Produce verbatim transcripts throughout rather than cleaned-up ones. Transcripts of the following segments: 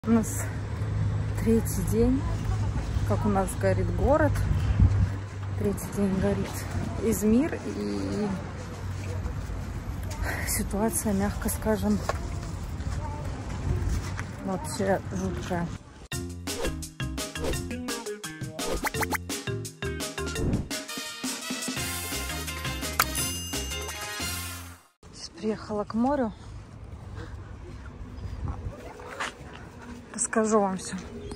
У нас третий день, как у нас горит город. Третий день горит Измир, и ситуация, мягко скажем, вообще жуткая. Сейчас приехала к морю. Расскажу вам все.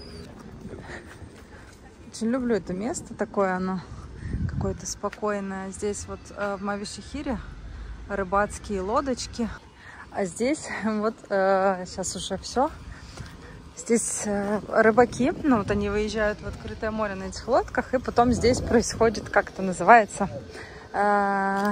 Очень люблю это место, такое оно какое-то спокойное. Здесь вот э, в Мавишихире рыбацкие лодочки, а здесь вот э, сейчас уже все. Здесь э, рыбаки, ну вот они выезжают в открытое море на этих лодках, и потом здесь происходит, как это называется, э,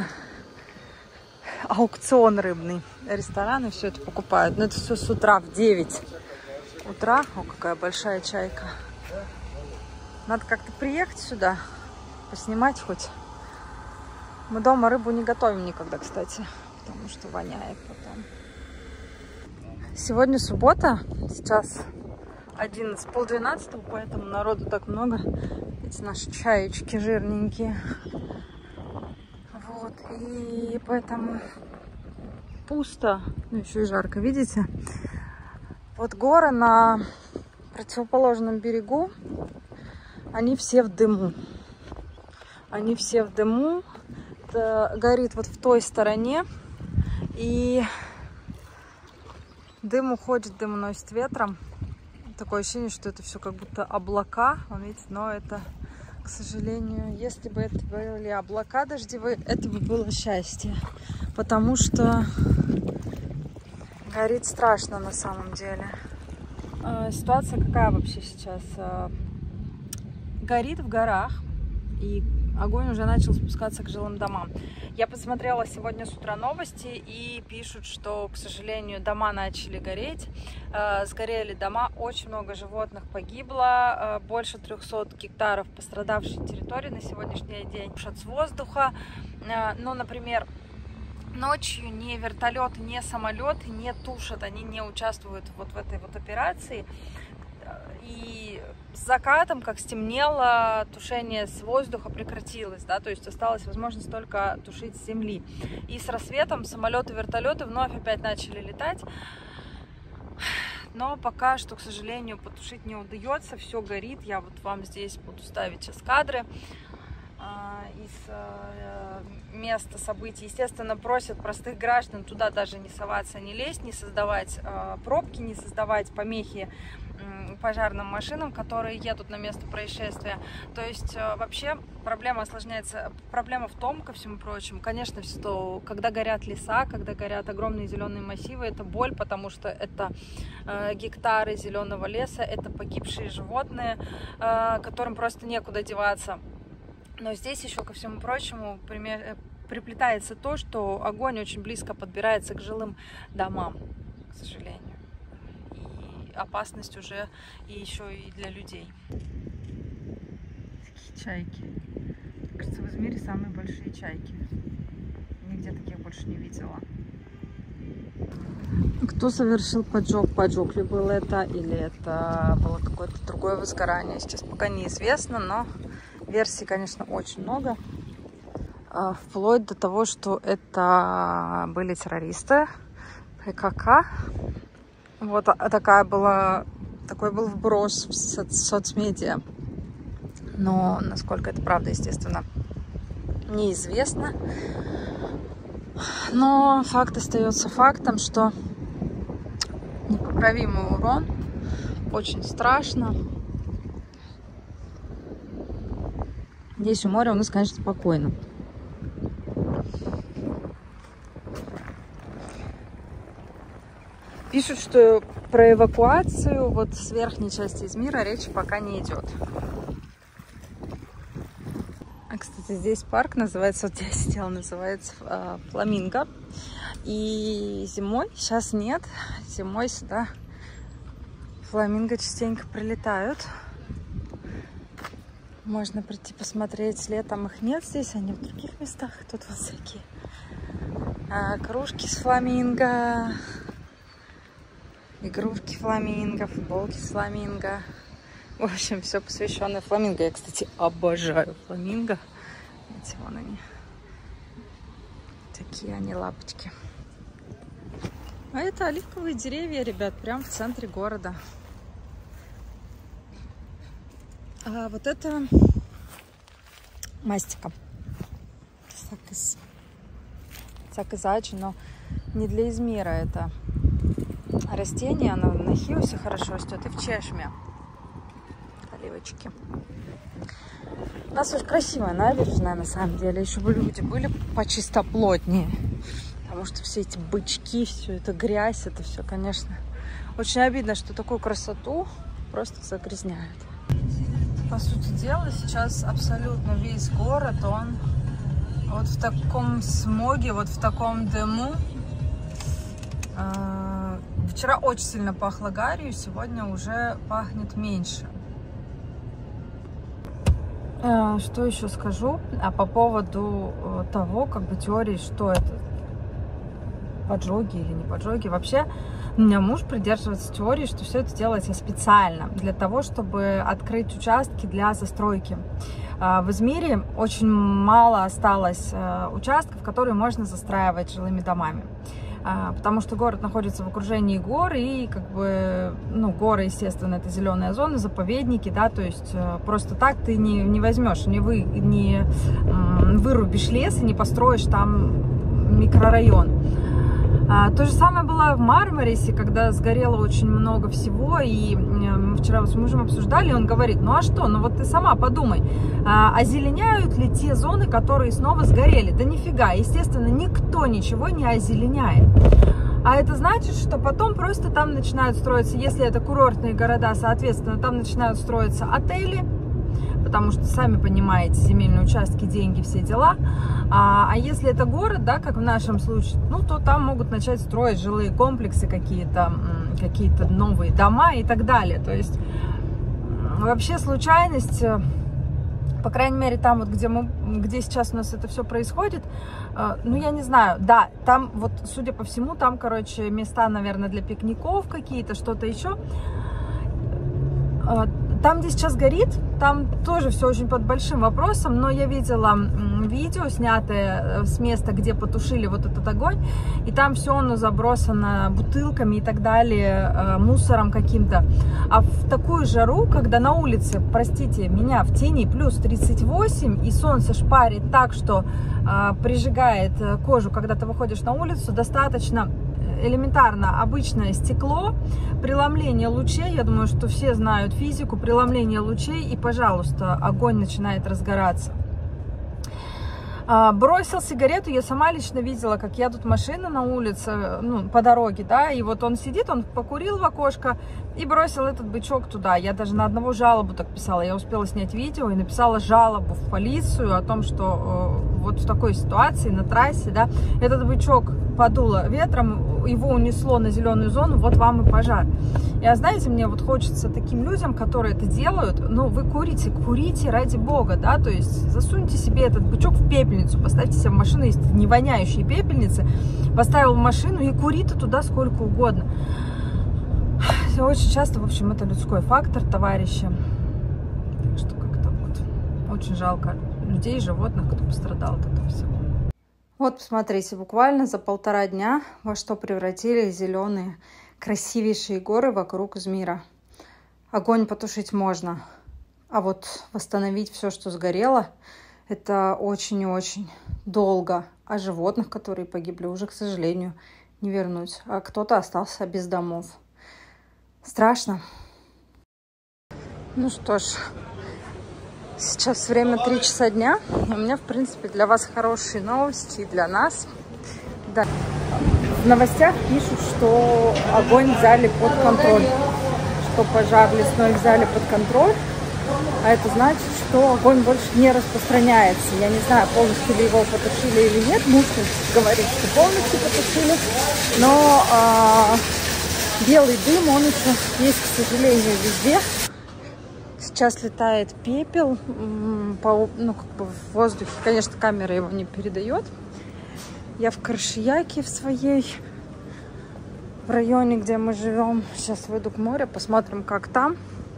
аукцион рыбный. Рестораны все это покупают, но это все с утра в девять утра. О, какая большая чайка. Надо как-то приехать сюда, поснимать хоть. Мы дома рыбу не готовим никогда, кстати, потому что воняет потом. Сегодня суббота, сейчас одиннадцать, полдвенадцатого, поэтому народу так много. Эти наши чаечки жирненькие. Вот, и поэтому пусто, ну еще и жарко, видите? Вот горы на противоположном берегу, они все в дыму. Они все в дыму. Это горит вот в той стороне. И дым уходит, дым уносит ветром. Такое ощущение, что это все как будто облака. Вон, видите, но это, к сожалению, если бы это были облака дождевые, это бы было счастье. Потому что горит страшно на самом деле. Ситуация какая вообще сейчас? Горит в горах, и огонь уже начал спускаться к жилым домам. Я посмотрела сегодня с утра новости, и пишут, что, к сожалению, дома начали гореть. Сгорели дома, очень много животных погибло, больше трёхсот гектаров пострадавшей территории на сегодняшний день. С воздуха, ну, например, ночью ни вертолеты, ни самолеты не тушат, они не участвуют вот в этой вот операции. И с закатом, как стемнело, тушение с воздуха прекратилось, да, то есть осталась возможность только тушить с земли. И с рассветом самолеты, вертолеты вновь опять начали летать. Но пока что, к сожалению, потушить не удается, все горит. Я вот вам здесь буду ставить сейчас кадры из места событий. Естественно, просят простых граждан туда даже не соваться, не лезть, не создавать пробки, не создавать помехи пожарным машинам, которые едут на место происшествия. То есть вообще проблема осложняется. Проблема в том, ко всему прочему, конечно, что когда горят леса, когда горят огромные зеленые массивы, это боль, потому что это э, гектары зеленого леса, это погибшие животные, э, которым просто некуда деваться. Но здесь еще, ко всему прочему, пример, приплетается то, что огонь очень близко подбирается к жилым домам, к сожалению. И опасность уже и еще и для людей. Такие чайки. Мне кажется, в Измире самые большие чайки. Нигде таких больше не видела. Кто совершил поджог? Поджог ли был это, или это было какое-то другое возгорание? Сейчас пока неизвестно, но версий, конечно, очень много. Вплоть до того, что это были террористы ПКК. Вот такая была, такой был вброс в соцмедиа. Но насколько это правда, естественно, неизвестно. Но факт остается фактом, что непоправимый урон, очень страшно. Здесь у моря у нас, конечно, спокойно. Пишут, что про эвакуацию вот с верхней части Измира речи пока не идет. А, кстати, здесь парк называется, вот я сидела, называется э, Фламинго. И зимой, сейчас нет, зимой сюда фламинго частенько прилетают. Можно прийти посмотреть, летом их нет здесь, они в других местах. Тут вот всякие а, кружки с фламинго. игрушки фламинго, футболки с фламинго. В общем, все посвященное фламинго. Я, кстати, обожаю фламинго. Видите, вон они. Такие они лапочки. А это оливковые деревья, ребят, прям в центре города. А вот это мастика. Сакыз. Сакызачи, но не для Измира это растение. Оно на Хиусе хорошо растет и в Чешме. Оливочки. У нас очень красивая набережная, на самом деле. Еще бы люди были почистоплотнее. Потому что все эти бычки, все это грязь, это все, конечно, очень обидно, что такую красоту просто загрязняют. По сути дела, сейчас абсолютно весь город, он вот в таком смоге, вот в таком дыму. Вчера очень сильно пахло гарью, сегодня уже пахнет меньше. Что еще скажу? А по поводу того, как бы теории, что это, поджоги или не поджоги. Вообще, у меня муж придерживается теории, что все это делается специально для того, чтобы открыть участки для застройки. В Измире очень мало осталось участков, которые можно застраивать жилыми домами. Потому что город находится в окружении гор, и как бы, ну, горы, естественно, это зеленая зона, заповедники, да, то есть просто так ты не, не возьмешь, не, вы, не вырубишь лес и не построишь там микрорайон. А, то же самое было в Мармарисе, когда сгорело очень много всего, и мы вчера с мужем обсуждали, и он говорит, ну а что, ну вот ты сама подумай, а, озеленяют ли те зоны, которые снова сгорели? Да нифига, естественно, никто ничего не озеленяет. А это значит, что потом просто там начинают строиться, если это курортные города, соответственно, там начинают строиться отели, потому что, сами понимаете, земельные участки, деньги, все дела. А, а если это город, да, как в нашем случае, ну, то там могут начать строить жилые комплексы, какие-то какие-то новые дома и так далее. То есть вообще случайность, по крайней мере, там вот, где мы, где сейчас у нас это все происходит, ну, я не знаю, да, там вот, судя по всему, там, короче, места, наверное, для пикников какие-то, что-то еще. Там, где сейчас горит, там тоже все очень под большим вопросом, но я видела видео, снятое с места, где потушили вот этот огонь, и там все оно забросано бутылками и так далее, мусором каким-то. А в такую жару, когда на улице, простите меня, в тени плюс тридцать восемь, и солнце шпарит так, что э, прижигает кожу, когда ты выходишь на улицу, достаточно элементарно обычное стекло, преломление лучей, я думаю, что все знают физику, преломление лучей, и, пожалуйста, огонь начинает разгораться. Бросил сигарету, я сама лично видела, как едут машины на улице, ну, по дороге, да, и вот он сидит, он покурил в окошко и бросил этот бычок туда. Я даже на одного жалобу так писала, я успела снять видео и написала жалобу в полицию о том, что э, вот в такой ситуации на трассе, да, этот бычок подуло ветром, его унесло на зеленую зону, вот вам и пожар. И, знаете, мне вот хочется таким людям, которые это делают, ну, вы курите, курите ради бога, да, то есть засуньте себе этот бычок в пепельницу, поставьте себе в машину, есть не воняющие пепельницы, поставил в машину и кури ты туда сколько угодно. Очень часто, в общем, это людской фактор, товарищи. Так что как-то вот очень жалко людей, животных, кто пострадал от этого всего. Вот, посмотрите, буквально за полтора дня во что превратились зеленые красивейшие горы вокруг Измира. Огонь потушить можно, а вот восстановить все, что сгорело, это очень и очень долго. А животных, которые погибли, уже, к сожалению, не вернуть. А кто-то остался без домов. Страшно. Ну что ж, сейчас время три часа дня. И у меня, в принципе, для вас хорошие новости и для нас. Да. В новостях пишут, что огонь взяли под контроль. Что пожар лесной взяли под контроль. А это значит, что огонь больше не распространяется. Я не знаю, полностью ли его потушили или нет. Муж говорит, что полностью потушили. Но а, белый дым, он еще есть, к сожалению, везде. Сейчас летает пепел по, ну, как бы в воздухе. Конечно, камера его не передает. Я в Каршияке в своей. в районе, где мы живем. Сейчас выйду к морю, посмотрим, как там.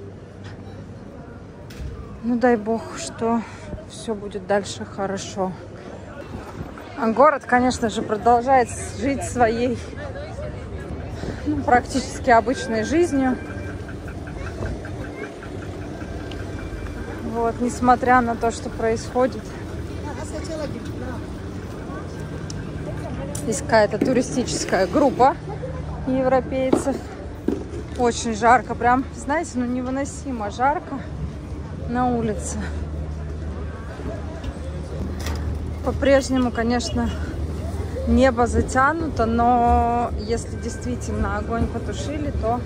Ну, дай бог, что все будет дальше хорошо. А город, конечно же, продолжает жить своей, ну, практически обычной жизнью. Вот, несмотря на то, что происходит. Здесь какая-то туристическая группа европейцев. Очень жарко, прям, знаете, ну невыносимо жарко на улице. По-прежнему, конечно, небо затянуто, но если действительно огонь потушили, то,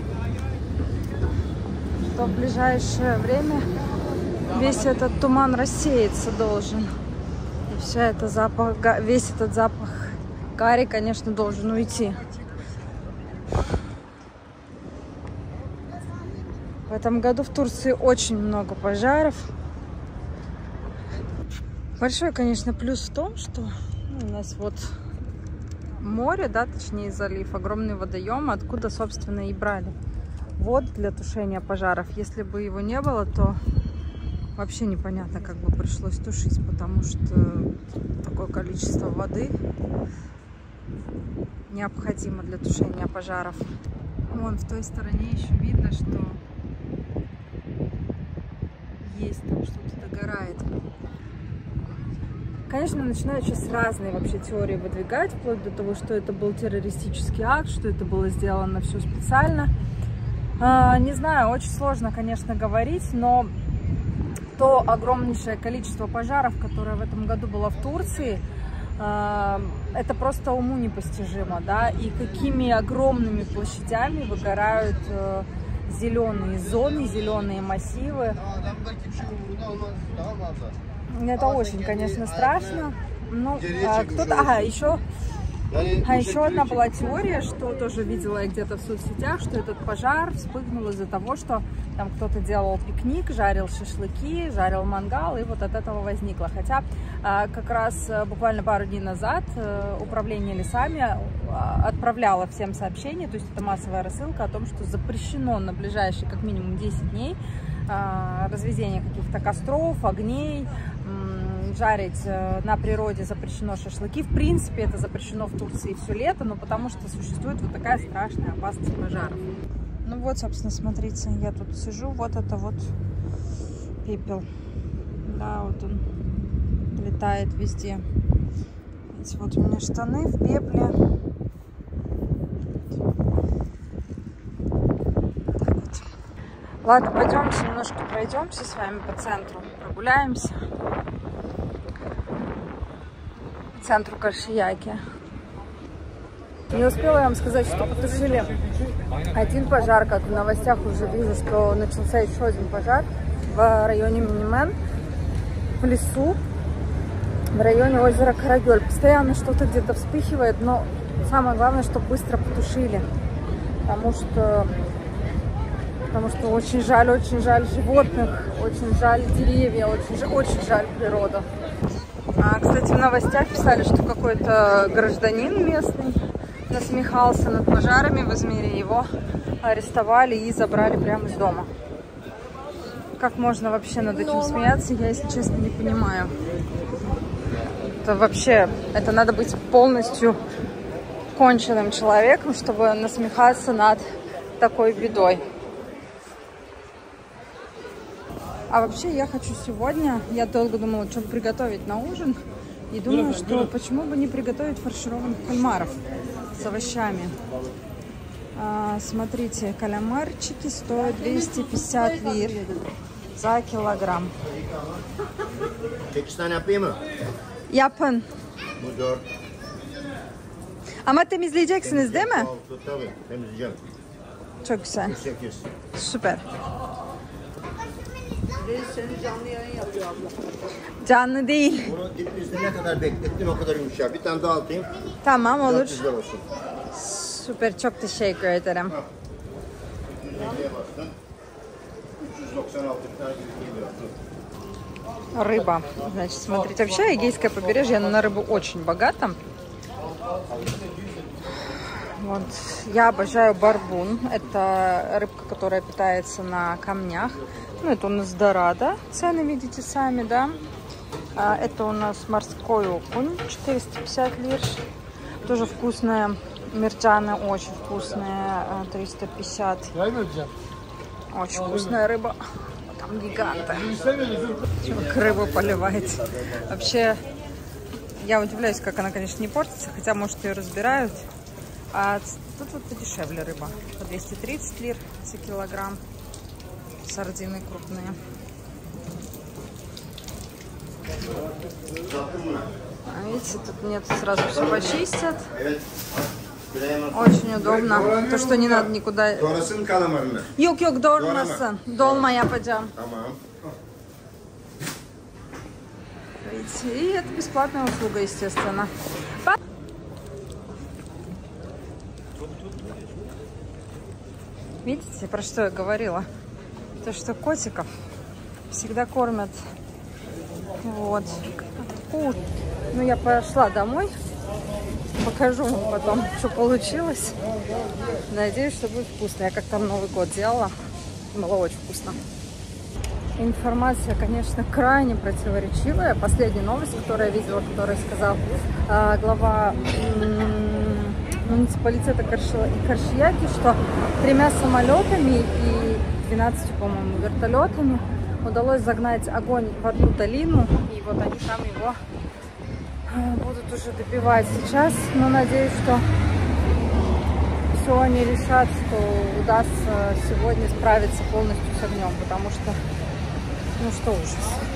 то в ближайшее время весь этот туман рассеяться должен. И вся эта запах, весь этот запах гари, конечно, должен уйти. В этом году в Турции очень много пожаров. Большой, конечно, плюс в том, что ну, у нас вот море, да, точнее залив, огромный водоем, откуда, собственно, и брали воду для тушения пожаров. Если бы его не было, то вообще непонятно, как бы пришлось тушить, потому что такое количество воды необходимо для тушения пожаров. Вон в той стороне еще видно, что есть там что-то догорает. Конечно, начинают сейчас разные вообще теории выдвигать, вплоть до того, что это был террористический акт, что это было сделано все специально. А, не знаю, очень сложно, конечно, говорить, но то огромнейшее количество пожаров, которое в этом году было в Турции, а, это просто уму непостижимо, да, и какими огромными площадями выгорают а, зеленые зоны, зеленые массивы. Это очень, конечно, страшно. Ну, а кто-то... Ага, еще... А еще одна была теория, что тоже видела я где-то в соцсетях, что этот пожар вспыхнул из-за того, что там кто-то делал пикник, жарил шашлыки, жарил мангал, и вот от этого возникло. Хотя как раз буквально пару дней назад управление лесами отправляло всем сообщение, то есть это массовая рассылка о том, что запрещено на ближайшие как минимум десять дней разведение каких-то костров, огней, жарить на природе запрещено шашлыки. В принципе, это запрещено в Турции все лето, но потому что существует вот такая страшная опасность пожаров. Ну вот, собственно, смотрите, я тут сижу, вот это вот пепел. Да, вот он летает везде. Эти вот у меня штаны в пепле. Так вот. Ладно, пойдемте немножко пройдемся с вами по центру, прогуляемся. Центру Каршияки. Не успела я вам сказать, что потушили один пожар, как в новостях уже вижу, что начался еще один пожар в районе Минимен, в лесу, в районе озера Карагёль. Постоянно что-то где-то вспыхивает, но самое главное, чтобы быстро потушили, потому что, потому что очень жаль, очень жаль животных, очень жаль деревья, очень, очень жаль природу. А, кстати, в новостях писали, что какой-то гражданин местный насмехался над пожарами в Измире. Его арестовали и забрали прямо из дома. Как можно вообще над этим смеяться, я, если честно, не понимаю. Это вообще, это надо быть полностью конченным человеком, чтобы насмехаться над такой бедой. А вообще я хочу сегодня, я долго думала, что приготовить на ужин. И думаю, что почему бы не приготовить фаршированных кальмаров с овощами. А, смотрите, кальмарчики стоят двести пятьдесят лир за килограмм. Yapın. Ama temizleyeceksiniz değil mi? Tabii, temizleyeceğim. Çok güzel. Süper. Seni canlı yayın yapıyor abla. Canlı değil. Bunu dibimizde ne kadar beklettin o kadar yumuşak. Bir tane daha atayım. Tamam, olur. dört yüz lira olsun. Süper, çok teşekkür ederim. üç yüz doksan altı tane lira. Рыба. Значит, смотрите, вообще Эгейское побережье, оно на рыбу очень богато. Вот. Я обожаю барбун. Это рыбка, которая питается на камнях. Ну, это у нас дорада. Цены видите сами, да? А это у нас морской окунь. четыреста пятьдесят лир. Тоже вкусная. Мерджаны очень вкусная. триста пятьдесят. Очень вкусная рыба. Там гиганты. Человек рыбу поливает. Вообще, я удивляюсь, как она, конечно, не портится. Хотя, может, ее разбирают. А тут вот подешевле рыба. По двести тридцать лир за килограмм. Сардины крупные. А видите, тут нет, сразу все почистят. Очень удобно. То, что не надо никуда... Yok yok doğramasın. Dolma yapacağım. Видите, и это бесплатная услуга, естественно. Видите, про что я говорила? То, что котиков всегда кормят. Вот. Ну, я пошла домой. Покажу вам потом, что получилось. Надеюсь, что будет вкусно. Я как там Новый год делала. Было очень вкусно. Информация, конечно, крайне противоречивая. Последняя новость, которую я видела, которую сказал э, глава муниципалитета Каршияки, что тремя самолетами и двенадцатью, по-моему, вертолетами удалось загнать огонь в одну долину. И вот они там его будут уже добивать сейчас. Но надеюсь, что все они решат, что удастся сегодня справиться полностью с огнем, потому что, ну что ужас.